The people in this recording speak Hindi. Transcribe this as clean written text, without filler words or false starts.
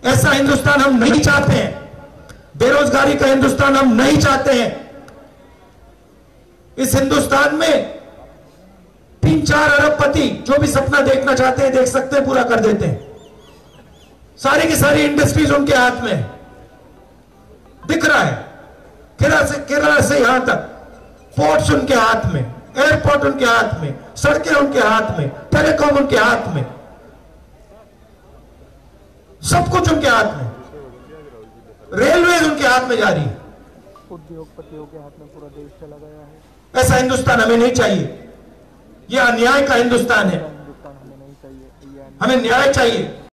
ऐसा हिंदुस्तान हम नहीं चाहते हैं। बेरोजगारी का हिंदुस्तान हम नहीं चाहते हैं। इस हिंदुस्तान में 3-4 अरबपति जो भी सपना देखना चाहते हैं, देख सकते हैं, पूरा कर देते हैं। सारी की सारी इंडस्ट्रीज उनके हाथ में दिख रहा है। केरला से यहां तक पोर्ट्स उनके हाथ में, एयरपोर्ट उनके हाथ में, सड़कें उनके हाथ में, टेलीकॉम उनके हाथ में, सब कुछ उनके हाथ में। रेलवे उनके हाथ में जा रही है। उद्योगपतियों के हाथ में पूरा देश चला गया है। ऐसा हिंदुस्तान हमें नहीं चाहिए। यह अन्याय का हिंदुस्तान है। हिंदुस्तान हमें नहीं चाहिए। हमें न्याय चाहिए।